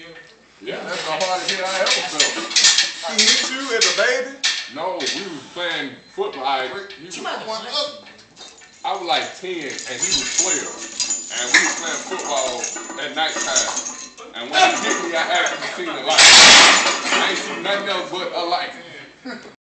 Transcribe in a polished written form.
Yeah, that's the hardest hit I ever felt. He hit you as a baby? No, we was playing football. I was like 10 and he was 12. And we was playing football at nighttime. And when he hit me, I actually seen a light. I ain't seen nothing else but a light.